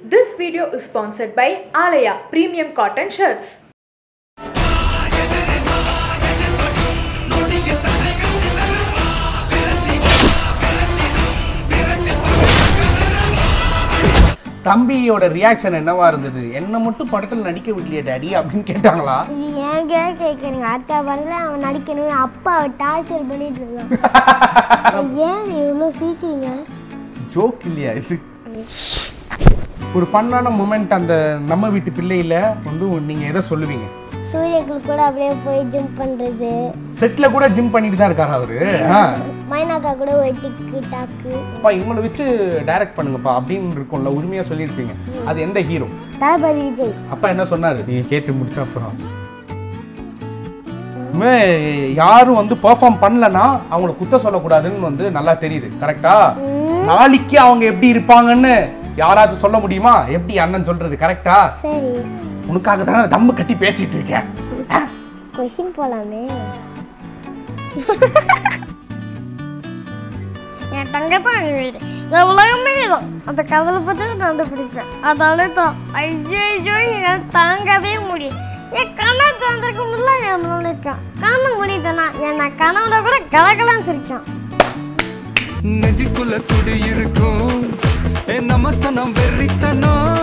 This video is sponsored by Alaya Premium Cotton Shirts. தம்பியோட reaction என்னவா இருந்தது? என்ன மட்டும் படத்துல நடிக்க விடலையே டாடி அப்படின்னு கேட்டாங்களா? ஏங்க கேக்குறீங்க? அத்தா வரல அவன் நடிக்கணும் அப்பாவை டார்ச்சர் பண்ணிட்டு இருக்கான். ஏன் இவ்வளவு சீக்கிரங்க? ஜோக் இல்லையா இது? ஒரு ஃபன்னான மொமெண்ட் அந்த நம்ம வீட்டு பிள்ளையில வந்து நீங்க எதை சொல்லுவீங்க? சூரியக்குள் கூட அப்படியே போய் ஜம்ப் பண்றது. செட்ல கூட ஜிம் பண்ணிட்டு தான் இருக்காரு அவரு. மைனாக்கா கூட ஒரு டிக்கு டாக்கு. அப்பா இவங்களை வச்சு டைரக்ட் பண்ணுங்கப்பா அப்படின்னு இருக்கும்ல, உரிமையா சொல்லியிருப்பீங்க. அது எந்த ஹீரோ? தளபதி விஜய். அப்பா என்ன சொன்னாரு நீங்க கேட்டு முடிச்ச அப்புறம்? யாரும் வந்து பெர்ஃபார்ம் பண்ணலன்னா அவங்கள குத்த சொல்லக்கூடாதுன்னு வந்து நல்லா தெரியுது. கரெக்டா? நாளைக்கு அவங்க எப்படி இருப்பாங்கன்னு யாராச்சும் சொல்ல முடியுமா? எப்படி அண்ணன் சொல்றது கரெக்டா? சரி, உனக்காக தான் தம்மு கட்டி பேசிட்டு இருக்கேன். கொஸ்டின் போலாமே. என் தங்கப்பா உலகமே தான் அந்த கதலை பற்றி நான் பிடிப்பேன். அதனால தான் ஐயோ என்னால் தாங்கவே முடியும். என் கனவு தந்திருக்க முடியல, என் நினைக்கான் கண்ணு முடியுதுன்னா என் கனவுல கூட கலகலான்னு சிரிக்கான். நெஞ்சுக்குள்ள துடி இருக்கும் நம்ம சனம் வெறித்தனம்.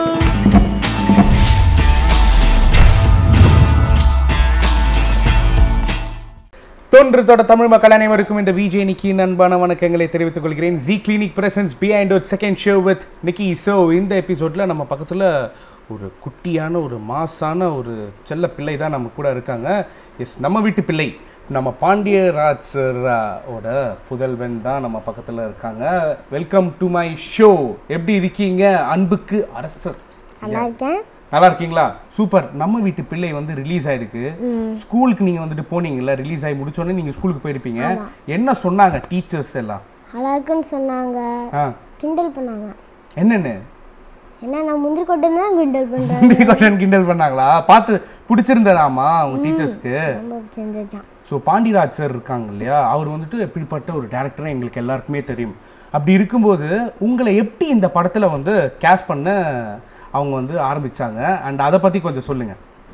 தோன்றத்தோட தமிழ் மக்கள் அனைவருக்கும் இந்த விஜய்-யின் அன்பான வணக்கங்களை தெரிவித்துக் கொள்கிறேன். G clinic presents behind second show with Nikki. So இந்த எபிசோடில் நம்ம பக்கத்தில் ஒரு குட்டியான ஒரு மாசான ஒரு செல்ல பிள்ளை தான் நம்ம கூட இருக்காங்க. எஸ், நம்ம வீட்டு பிள்ளை நம்ம பாண்டியராஜ் ஓட புதல்வன் தான் நம்ம பக்கத்தில் இருக்காங்க. Welcome to my show. எப்படி இருக்கீங்க அன்புக்கு அரசர்? நல்லா இருக்கேன். நல்லா இருக்கீங்களா? சூப்பர். நம்ம வீட்டு பிள்ளை வந்து ரிலீஸ் ஆயிருக்கு. ஸ்கூலுக்கு நீங்க வந்துட்டு போனீங்கல்ல, ரிலீஸ் ஆகி முடிச்சோடனே நீங்க ஸ்கூலுக்கு போயிருப்பீங்க. என்ன சொன்னாங்க டீச்சர்ஸ் எல்லாம்? நல்லா இருக்குன்னு சொன்னாங்க, கிண்டல் பண்ணாங்க. என்னன்னு? என்ன நான் முந்திரி கொட்டன் தான் கிண்டல் பண்றேன். முந்திரி கொட்டன் கிண்டல் பண்ணாங்களா? பார்த்து பிடிச்சிருந்ததாமா உங்க டீச்சர்ஸ்க்கு? ரொம்ப பிடிச்சிருந்துச்சாம். ஸோ பாண்டிராஜ் சார் இருக்காங்க இல்லையா, அவர் வந்துட்டு எப்படிப்பட்ட ஒரு டேரக்டர் எங்களுக்கு எல்லாருக்குமே தெரியும். அப்படி இருக்கும்போது உங்களை எப்படி இந்த படத்துல வந்து கேஸ்ட் பண்ண அவங்க வந்து ஆரம்பிச்சாங்க அண்ட் அதை பத்தி கொஞ்சம் சொல்லுங்க.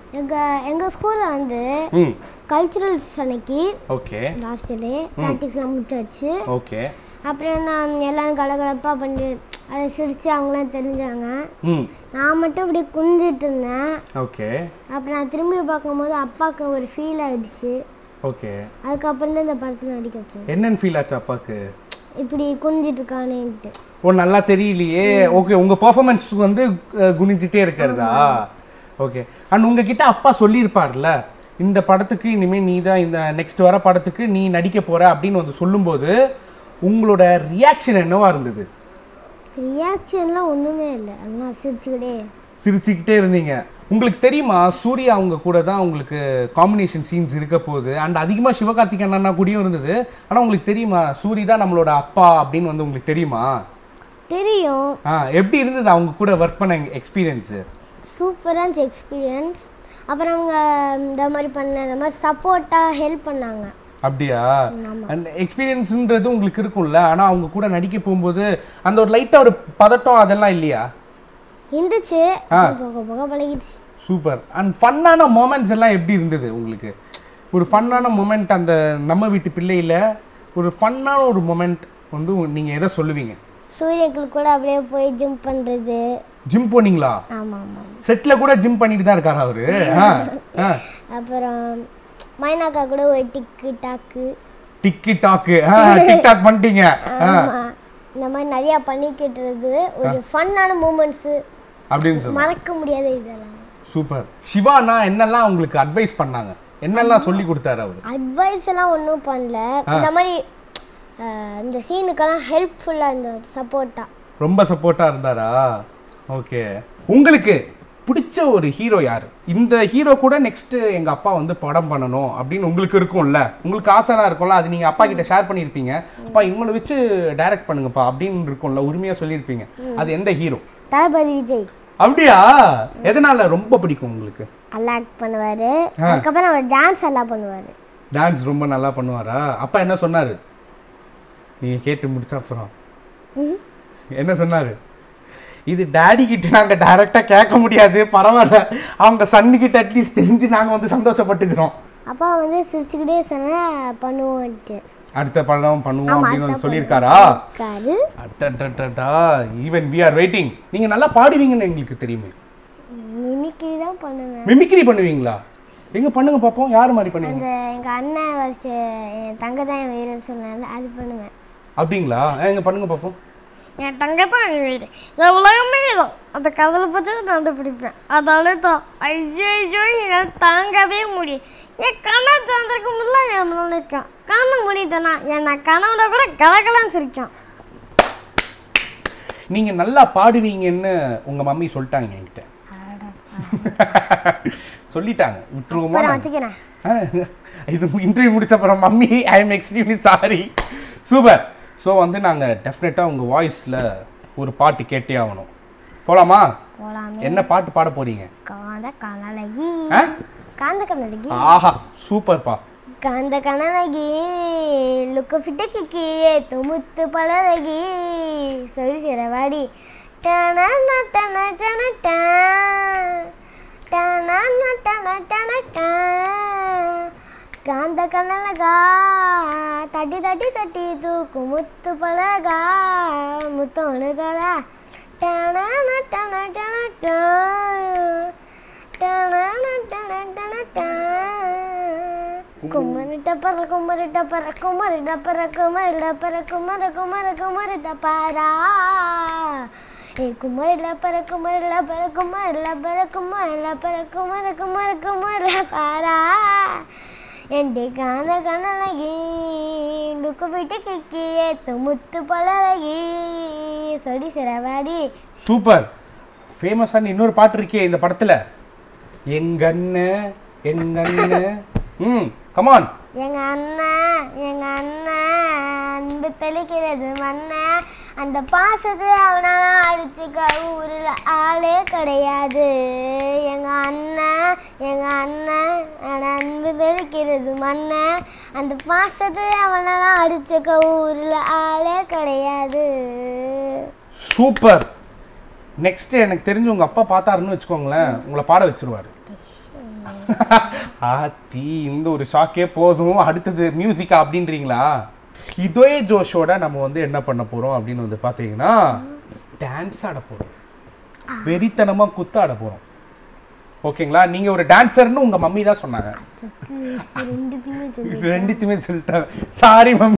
எங்க ஸ்கூல்ல வந்து கல்ச்சுரல்ஸ் அன்னைக்கு ஓகே லாஸ்ட் டே பிராக்டிஸ்லாம் முடிச்சாச்சு. ஓகே. அப்புறம் நான் எல்லாரும் கலகலப்பாக பண்ணி அதை சிரிச்சு அவங்களாம் தெரிஞ்சாங்க. நான் மட்டும் இப்படி குஞ்சிட்டு இருந்தேன். ஓகே. அப்புறம் நான் திரும்பி பார்க்கும்போது அப்பாவுக்கு ஒரு ஃபீல் ஆயிடுச்சு. ஓகே. அதுக்கப்புறம் தான் இந்த படத்தில் நடிக்க வச்சேன். என்னன்னு ஃபீல் ஆச்சு அப்பாவுக்கு? இப்படி குனிஞ்சிட்டு இருக்கானேன்ட்டு. ஓ, நல்லா தெரியலையே. ஓகே, உங்க பெர்ஃபார்மன்ஸ் வந்து குனிஞ்சிட்டே இருக்கிறதா? ஓகே. அண்ட் உங்ககிட்ட அப்பா சொல்லியிருப்பார்ல இந்த படத்துக்கு இனிமேல் நீ தான் இந்த நெக்ஸ்ட் வர படத்துக்கு நீ நடிக்க போற அப்படின்னு வந்து சொல்லும்போது உங்களோட ரியாக்ஷன் என்னவா இருந்தது? ரியாக்ஷன்லாம் ஒன்றுமே இல்லை, அதெல்லாம் சிரிச்சுக்கிட்டே இருந்தீங்க. உங்களுக்கு தெரியுமா சூர்யா அவங்க கூட தான் உங்களுக்கு காம்பினேஷன் சீன்ஸ் இருக்க போகுது அண்ட் அதிகமாக சிவகார்த்திகேயன் அண்ணா கூடயும் இருந்தது. ஆனால் உங்களுக்கு தெரியுமா சூரி தான் நம்மளோட அப்பா அப்படின்னு வந்து உங்களுக்கு தெரியுமா? தெரியும். எப்படி இருந்தது அவங்க கூட ஒர்க் பண்ண எக்ஸ்பீரியன்ஸு? சூப்பராக இருந்துச்சு எக்ஸ்பீரியன்ஸ். அப்புறம் அவங்க இந்த மாதிரி சப்போர்ட்டாக ஹெல்ப் பண்ணாங்க. அப்படியா? அண்ட் எக்ஸ்பீரியன்ஸுன்றது உங்களுக்கு இருக்கும்ல, ஆனால் அவங்க கூட நடிக்க போகும்போது அந்த ஒரு லைட்டாக ஒரு பதட்டம் அதெல்லாம் இல்லையா? இருந்துச்சு, போக போக பழகிடுச்சு. சூப்பர். அண்ட் ஃபன்னான மொமெண்ட்ஸ் எல்லாம் எப்படி இருந்தது உங்களுக்கு? ஒரு ஃபன்னான மொமெண்ட் அந்த நம்ம வீட்டு பிள்ளையில் ஒரு ஃபன்னான ஒரு மொமெண்ட் வந்து நீங்கள் எதை சொல்லுவீங்க? சூரியக்குள் கூட அப்படியே போய் ஜம்ப் பண்ணுறது. ஜிம் போனீங்களா? ஆமாம் ஆமாம். செட்டில் கூட ஜிம் பண்ணிட்டு தான் இருக்காரு அவரு. அப்புறம் மைனாக்கா கூட ஒரு டிக்கு டாக்கு. டிக்டாக் பண்ணிட்டீங்க. இந்த மாதிரி நிறையா பண்ணிக்கிட்டுறது ஒரு ஃபன்னான மூமெண்ட்ஸு அப்படின்னு மறக்க முடியாத இதெல்லாம். சூப்பர். சிவானா என்னெல்லாம் உங்களுக்கு அட்வைஸ் பண்ணாங்க? என்னெல்லாம் சொல்லி கொடுத்தாரு அவர்? அட்வைஸ் எல்லாம் ஒன்றும் பண்ணல, இந்த மாதிரி இந்த சீனுக்கெல்லாம் ஹெல்ப்ஃபுல்லாக இருந்த சப்போர்ட்டாக ரொம்ப சப்போர்ட்டாக இருந்தாரா? ஓகே. உங்களுக்கு பிடிச்ச ஒரு ஹீரோ யார்? இந்த ஹீரோ கூட நெக்ஸ்ட் எங்க அப்பா வந்து படம் பண்ணணும் அப்படின்னு உங்களுக்கு இருக்கும்ல, உங்களுக்கு ஆசைலாம் இருக்கும்ல, அது நீங்க அப்பா கிட்ட ஷேர் பண்ணியிருப்பீங்க. அப்பா இவங்களை வச்சு டைரக்ட் பண்ணுங்கப்பா அப்படின்னு இருக்கும்ல, உரிமையா சொல்லியிருப்பீங்க. அது எந்த ஹீரோ? தளபதி விஜய். அப்படியா? எதனால ரொம்ப பிடிக்கும் உங்களுக்கு? நல்லா ஆக்ட் பண்ணுவாரு, அதுக்கப்புறம் அவர் டான்ஸ் நல்லா பண்ணுவாரு. டான்ஸ் ரொம்ப நல்லா பண்ணுவாரா? அப்பா என்ன சொன்னாரு நீங்க கேட்டு முடிச்ச அப்புறம்? என்ன சொன்னாரு? இது டாடி கிட்ட நாங்கள் டைரெக்டாக கேட்க முடியாது, பரவாயில்ல, அவங்க சன்னுக்கிட்ட அட்லீஸ்ட் தெரிஞ்சு நாங்கள் வந்து சந்தோஷப்பட்டுக்கிறோம். அப்பா வந்து சிரிச்சுக்கிட்டே சொன்னா பண்ணுவோன்ட்டு, அடுத்த படம் பண்ணுவோம் அப்படின்னு வந்து சொல்லியிருக்காரா? Even we are waiting. நீங்கள் நல்லா பாடுவீங்கன்னு எங்களுக்கு தெரியுமே. மிமிக்ரி தான் பண்ணுவேன். மிமிக்ரி பண்ணுவீங்களா? எங்க பண்ணுங்க பாப்போம். யார் மாதிரி பண்ணுவீங்க? அந்த எங்க அண்ணன் ஃபர்ஸ்ட் என் தங்க தான் என் வீடு சொன்னால அது பண்ணுவேன். அப்படிங்களா? எங்க பண்ணுங்க பாப்போம். என் தங்க தான் என் வீடு, என் உலகமே தான், அந்த கதலை பற்றி நான் பிடிப்பேன். அதனால தான் ஐயோ என்னால் தாங்கவே முடியும். என் கண்ணை திறந்திருக்க முடியல, என் நினைக்கும் கண்ணை முடித்தனா என்னை கனவுல கூட கலகலன்னு சிரிக்கும். நீங்க நல்லா பாடுவீங்கன்னு உங்க மம்மி சொல்லிட்டாங்க என்கிட்ட. சொல்லிட்டாங்க, விட்டுருவோமா? வச்சுக்கிறேன். இது இன்டர்வியூ முடிச்ச அப்புறம் mummy I am extremely sorry. Super. So வந்து நாங்கள் டெஃபினட்டாக உங்கள் வாய்ஸில் ஒரு பாட்டு கேட்டே ஆகணும். போகலாமா? என்ன பாட்டு பாட போறீங்க? காந்த கனலகி. காந்த கனலகி. ஆஹா சூப்பர்ப்பா. காந்த கனலகி லுக்கு ஃபிட்ட கிக்கி துமுத்து பலலகி சொல்லி சிறவாடி டன டன டன டன டன டன டன காந்த கனலகா தட்டி தட்டி தட்டி தூக்கு முத்து பலகா முத்தோனு தர டன டன டன டன டன டன டன குமரி டப்பர குமரி டப்பர குமரி டப்பர குமரி டப்பர குமரி குமரி குமரி டப்பரா ஏ குமரி டப்பர குமரி டப்பர குமரி டப்பர குமரி டப்பர குமரி குமரி குமரி டப்பரா என்டி காந்த கனலகி லுக்கு விட்டு கிக்கியே துமுத்து பலலகி சொல்லி சிறவாடி. சூப்பர். ஃபேமஸான இன்னொரு பாட்டு இருக்கே இந்த படத்துல, எங்கண்ண எங்கண்ண. கமான். எங்க அண்ணன் அன்பு தெளிக்கிறது மண்ண, அந்த பாசத்தை அவனால அடிச்சுக்க ஊரில் ஆளே கிடையாது. எங்க அண்ணன் அன்பு தெளிக்கிறது மண்ண, அந்த பாசத்தை அவனால அடிச்சுக்க ஊரில் ஆளே கிடையாது. சூப்பர். நெக்ஸ்ட் எனக்கு தெரிஞ்சு உங்க அப்பா பார்த்தாருன்னு வச்சுக்கோங்களேன், உங்களை பாட வச்சிருவாரு. ஆத்தி இந்த ஒரு ஷாக்கே போதும், அடுத்தது மியூசிக்கா அப்படின்றீங்களா? இதே ஜோஷோட நம்ம வந்து என்ன பண்ண போறோம் அப்படின்னு வந்து பாத்தீங்கன்னா டான்ஸ் ஆட போறோம், வெறித்தனமா குத்தாட போறோம். ஓகேங்களா? நீங்க ஒரு டான்சர்னு உங்க மம்மி தான் சொன்னாங்க. ரெண்டுத்தையுமே சொல்லிட்டாங்க. Sorry mummy.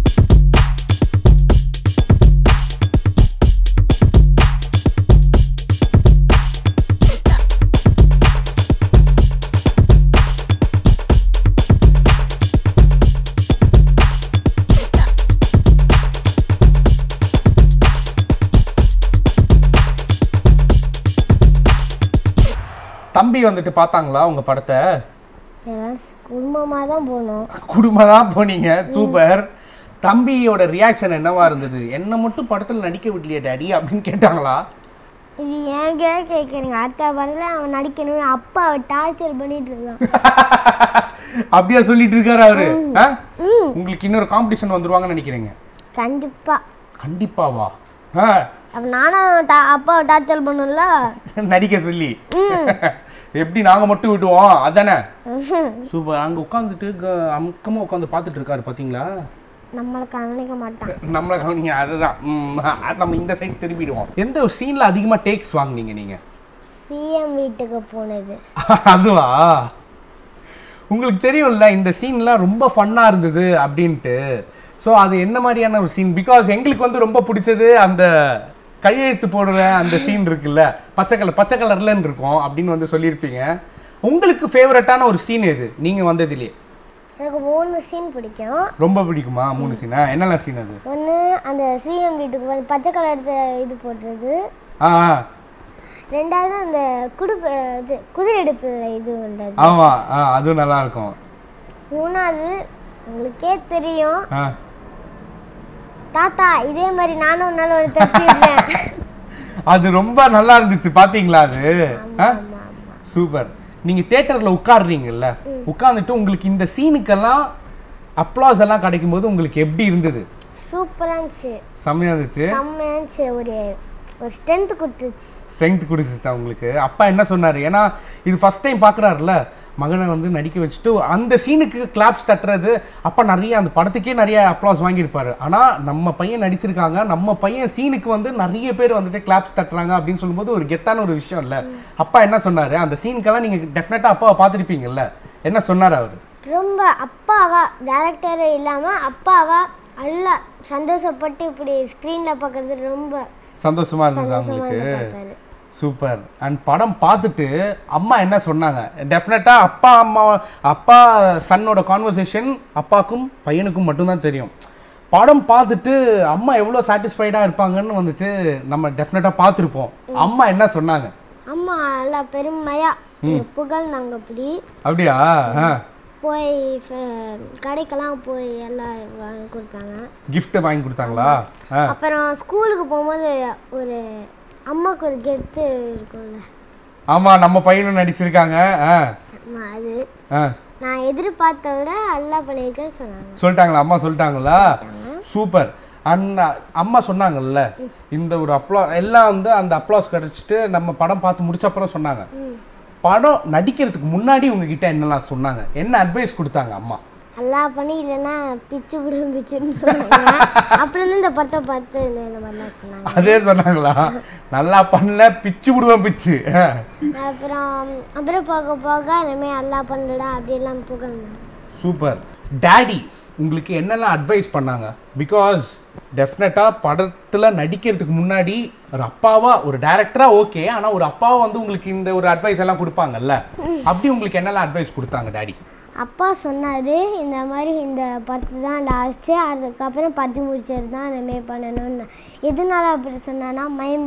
தம்பி வந்துட்டு பார்த்தாங்களா உங்க படத்தை? குடும்பமாக தான் போனோம். குடும்பமாக தான் போனீங்க. சூப்பர். தம்பியோட ரியாக்ஷன் என்னவா இருந்தது? என்ன மட்டும் படத்தில் நடிக்க விடலையே டாடி அப்படின்னு கேட்டாங்களா? இது ஏங்க கேட்குறீங்க? அடுத்த படத்தில் அவன் நடிக்கணும், அப்பா அவன் டார்ச்சர் பண்ணிட்டு இருக்கான். அப்படியா சொல்லிட்டு இருக்காரு அவரு? உங்களுக்கு இன்னொரு காம்படிஷன் வந்துருவாங்கன்னு நினைக்கிறீங்க? கண்டிப்பா. கண்டிப்பாவா? அப்ப நானும் அப்பாவை டார்ச்சர் பண்ணும்ல நடிக்க சொல்லி. எப்படி நாங்க மட்டும் விடுவோம் அதானே? சூப்பர். அங்க உட்காந்துட்டு அமுக்கமா உட்காந்து பார்த்துட்டு இருக்காரு பாத்தீங்களா? நம்மளை கவனிக்க மாட்டான். நம்மளை கவனிங்க. அதுதான் நம்ம இந்த சைடு திரும்பிடுவோம். எந்த ஒரு சீன்ல அதிகமா டேக்ஸ் வாங்குனீங்க நீங்க? சிஎம் வீட்டுக்கு போனது. அதுவா? உங்களுக்கு தெரியும்ல இந்த சீன்லாம் ரொம்ப ஃபன்னா இருந்தது அப்படின்ட்டு. ஸோ அது என்ன மாதிரியான ஒரு சீன்? பிகாஸ் எங்களுக்கு வந்து ரொம்ப பிடிச்சது அந்த கையெழுத்து போடுற அந்த சீன் இருக்குல்ல, பச்சை கலர்லன்னு இருக்கும் அப்படின்னு வந்து சொல்லியிருப்பீங்க. உங்களுக்கு ஃபேவரட்டான ஒரு சீன் எது நீங்கள் வந்ததுலேயே? எனக்கு 3 சீன் பிடிக்கும். ரொம்ப பிடிக்குமா? 3 சீனா? என்னெல்லாம் சீன் அது? ஒன்று அந்த சிஎம் வீட்டுக்கு வந்து பச்சை கலர் இது போடுறது. ரெண்டாவது அந்த குதிரை எடுப்பு இது உண்டது. ஆமாம், அதுவும் நல்லா இருக்கும். மூணாவது உங்களுக்கே தெரியும், தாத்தா இதே மாதிரி நானும் ஒரு நாள் ஒரு தப்பிடுறேன். அது ரொம்ப நல்லா இருந்துச்சு பாத்தீங்களா? அது சூப்பர். நீங்க தியேட்டர்ல உட்கார்றீங்கல்ல, உட்கார்ந்துட்டு உங்களுக்கு இந்த சீனுக்கெல்லாம் அப்ளாஸ் எல்லாம் கிடைக்கும் போது உங்களுக்கு எப்படி இருந்தது? சூப்பரா இருந்துச்சு. செம்மையா இருந்துச்சு. செம்மையா இருந்துச்சு. ஒரு ஒரு ஸ்ட்ரென்த் கொடுத்துச்சு உங்களுக்கு. அப்பா என்ன சொன்னார்? ஏன்னா இது ஃபர்ஸ்ட் டைம் பார்க்குறாருல, மகனை வந்து நடிக்க வச்சுட்டு அந்த சீனுக்கு கிளாப்ஸ் தட்டுறது, அப்பா நிறைய அந்த படத்துக்கே நிறைய அப்ளாஸ் வாங்கியிருப்பாரு. ஆனால் நம்ம பையன் நடிச்சிருக்காங்க, நம்ம பையன் சீனுக்கு வந்து நிறைய பேர் வந்துட்டு கிளாப்ஸ் தட்டுறாங்க அப்படின்னு சொல்லும்போது ஒரு கெத்தான ஒரு விஷயம் இல்லை. அப்பா என்ன சொன்னார்? அந்த சீனுக்கெல்லாம் நீங்கள் டெஃபினட்டாக அப்பாவை பார்த்துருப்பீங்கல்ல, என்ன சொன்னார் அவர்? ரொம்ப அப்பாவா டேரக்டர் இல்லாமல் அப்பாவா நல்லா சந்தோஷப்பட்டு இப்படி ஸ்க்ரீனில் பார்க்கறது ரொம்ப சந்தோஷமா இருந்தது அவங்களுக்கு. சூப்பர். அண்ட் படம் பார்த்துட்டு அம்மா என்ன சொன்னாங்க? டெஃபினட்டாக அப்பா சன்னோட கான்வர்சேஷன் அப்பாவுக்கும் பையனுக்கும் மட்டும்தான் தெரியும். படம் பார்த்துட்டு அம்மா எவ்வளோ சாட்டிஸ்ஃபைடாக இருப்பாங்கன்னு வந்துட்டு நம்ம டெஃபினட்டாக பார்த்துருப்போம். அம்மா என்ன சொன்னாங்க? அம்மா நல்லா பெருமையாக புகழ்ந்தாங்க. அப்படியா? போய் கடைக்கெல்லாம் போய் எல்லாம் வாங்கி கொடுத்தாங்க, கிஃப்ட் வாங்கி கொடுத்தாங்களா? அப்புறம் ஸ்கூலுக்கு போகும்போது ஒரு அம்மாவுக்கு ஒரு கெத்து இருக்கும்ல. ஆமாம், நம்ம பையனும் நடிச்சிருக்காங்க. அது நான் எதிர்பார்த்த விட நல்லா பண்ணியிருக்கேன்னு சொல்லிட்டாங்களா? அம்மா சொல்லிட்டாங்களா? சூப்பர். அம்மா சொன்னாங்கல்ல, இந்த ஒரு எல்லாம் வந்து அந்த அப்ளாஸ் கிடைச்சிட்டு நம்ம படம் பார்த்து முடிச்ச அப்புறம் சொன்னாங்க, படம் நடிக்கிறதுக்கு முன்னாடி உங்ககிட்ட என்னெல்லாம் சொன்னாங்க? என்ன அட்வைஸ் கொடுத்தாங்க அம்மா? நல்லா பண்ணி இல்லைன்னா பிச்சு பிடிச்சுன்னு சொன்னாங்க. அப்புறம் இந்த படத்தை பார்த்து இந்த மாதிரிலாம் சொன்னாங்க. அதே சொன்னாங்களா? நல்லா பண்ணல, பிச்சு விடுவேன் பிச்சு. அப்புறம் போக போக இனிமேல் நல்லா பண்ணலடா அப்படியெல்லாம் புகழ்ந்தாங்க. சூப்பர். டேடி உங்களுக்கு என்னெல்லாம் அட்வைஸ் பண்ணாங்க? பிகாஸ் டெஃபினட்டாக படத்தில் நடிக்கிறதுக்கு முன்னாடி ஒரு அப்பாவா ஒரு டைரக்டராக ஓகே, ஆனால் ஒரு அப்பாவா வந்து உங்களுக்கு இந்த ஒரு அட்வைஸ் எல்லாம் கொடுப்பாங்கல்ல, அப்படி உங்களுக்கு என்னெல்லாம் அட்வைஸ் கொடுத்தாங்க டேடி? அப்பா சொன்னார், இந்த மாதிரி இந்த படத்து தான் லாஸ்ட்டு, அதுக்கப்புறம் பறிச்சு முடிச்சது தான் இனிமேல் பண்ணணும்னு. எதனால அப்படி சொன்னேன்னா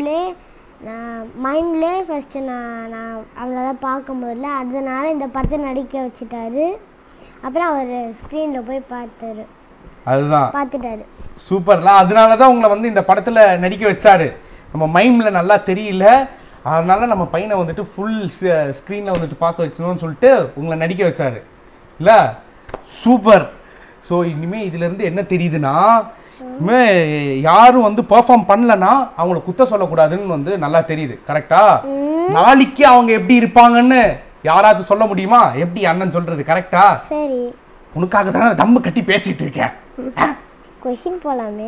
மைம்லே ஃபஸ்ட்டு நான் அவளால் பார்க்க முடியல, அதனால இந்த படத்தை நடிக்க வச்சுட்டாரு. அப்புறம் அவர் ஸ்க்ரீனில் போய் பார்த்துட்டாரு. சூப்பர்ல. அதனால தான் உங்களை வந்து இந்த படத்தில் நடிக்க வச்சாரு. நம்ம மைமில் நல்லா தெரியல, அதனால நம்ம பையனை வந்துட்டு ஃபுல் ஸ்க்ரீனில் வந்துட்டு பார்க்க வைக்கணும்னு சொல்லிட்டு உங்களை நடிக்க வச்சாரு இல்லை? சூப்பர். ஸோ இனிமேல் இதுலேருந்து என்ன தெரியுதுன்னா, யாரும் வந்து பெர்ஃபார்ம் பண்ணலன்னா அவங்கள குத்த சொல்லக்கூடாதுன்னு வந்து நல்லா தெரியுது. கரெக்டா? நாளைக்கு அவங்க எப்படி இருப்பாங்கன்னு யாராச்சும் சொல்ல முடியுமா? எப்படி அண்ணன் சொல்றது கரெக்டா? சரி, உனக்காக தான் தம்மு கட்டி பேசிட்டு இருக்கேன். கொஸ்டின் போலாமே.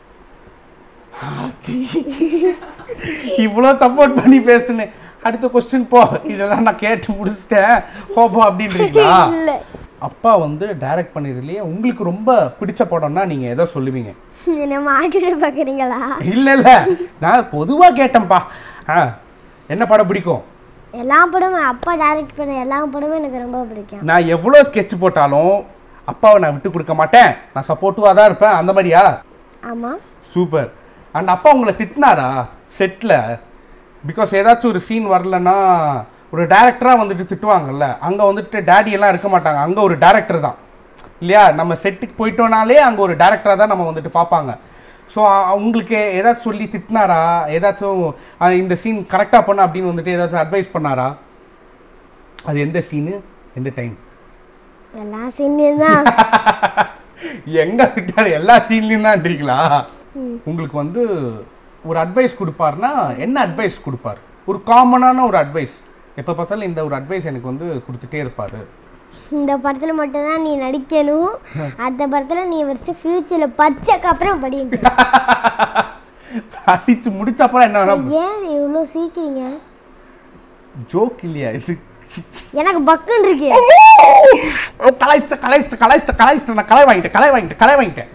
இவ்வளோ சப்போர்ட் பண்ணி பேசுனேன். அடுத்த கொஸ்டின் போ. இதெல்லாம் நான் கேட்டு முடிச்சிட்டேன், போப்போ அப்படின்றீங்களா? அப்பா வந்து டைரக்ட் பண்ணதுலயே உங்களுக்கு ரொம்ப பிடிச்ச படம்னா நீங்க எதை சொல்லுவீங்க? மாட்டிட்டு பார்க்குறீங்களா? இல்லை, நான் பொதுவாக கேட்டேன்ப்பா. என்ன படம் பிடிக்கும்? எல்லா படமும் அப்பா டைரக்ட் பண்ண எல்லா படமும் எனக்கு ரொம்ப பிடிக்கும். நான் எவ்வளோ ஸ்கெட்ச் போட்டாலும் அப்பாவை நான் விட்டு கொடுக்க மாட்டேன், நான் சப்போர்ட்டிவாக தான் இருப்பேன், அந்த மாதிரியா? ஆமாம். சூப்பர். அண்ட் அப்பா உங்களை திட்டினாரா செட்டில்? பிகாஸ் ஏதாச்சும் ஒரு சீன் வரலன்னா ஒரு டேரக்டராக வந்துட்டு திட்டுவாங்கல்ல, அங்கே வந்துட்டு டேடி எல்லாம் இருக்க மாட்டாங்க, அங்கே ஒரு டேரக்டர் தான் இல்லையா? நம்ம செட்டுக்கு போயிட்டோனாலே அங்கே ஒரு டேரக்டராக தான் நம்ம வந்துட்டு பார்ப்பாங்க. ஸோ உங்களுக்கு ஏதாச்சும் சொல்லி திட்டினாரா? ஏதாச்சும் இந்த சீன் கரெக்டாக பண்ண அப்படின்னு வந்துட்டு ஏதாச்சும் அட்வைஸ் பண்ணாரா? அது எந்த சீனு, எந்த டைம்? எல்லா சீன்லையும் தான். எங்கே விட்டாரு? எல்லா சீன்லையும் தான்ன்றீங்களா? உங்களுக்கு வந்து ஒரு அட்வைஸ் கொடுப்பாருன்னா என்ன அட்வைஸ் கொடுப்பார்? ஒரு காமனான ஒரு அட்வைஸ், எப்போ பார்த்தாலும் இந்த ஒரு அட்வைஸ் எனக்கு வந்து கொடுத்துட்டே இருப்பார். இந்த படத்தில் மட்டும்தான் நீ நடிக்கணும், அந்த படத்தில் நீ வச்சு ஃபியூச்சரில் படிச்சக்கப்புறம் படிச்சு முடிச்ச அப்புறம் என்ன வேணும்? ஏன் இவ்வளோ சீக்கிரங்க? ஜோக் இல்லையா இது? எனக்கு பக்குன்னு இருக்கு. நான் கலை வாங்கிட்டேன்.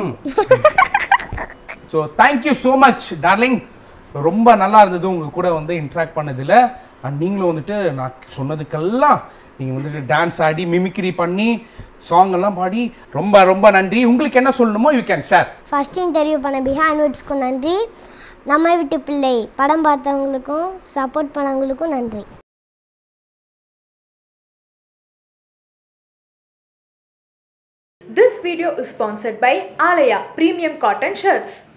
So thank you so much darling. ரொம்ப நல்லா இருந்தது உங்கள் கூட வந்து இன்ட்ராக்ட் பண்ணதில். அண்ட் நீங்களும் வந்துட்டு நான் சொன்னதுக்கெல்லாம் நீங்கள் வந்துட்டு டான்ஸ் ஆடி மிமிக்ரி பண்ணி சாங் எல்லாம் பாடி ரொம்ப ரொம்ப நன்றி. உங்களுக்கு என்ன சொல்லணுமோ you can share. First interview பண்ண பிஹைண்ட்வுட்ஸ்க்கும் நன்றி, நம்ம வீட்டு பிள்ளை படம் பார்த்தவங்களுக்கும் சப்போர்ட் பண்ணவங்களுக்கும் நன்றி. This video is sponsored by Alaya Premium Cotton Shirts.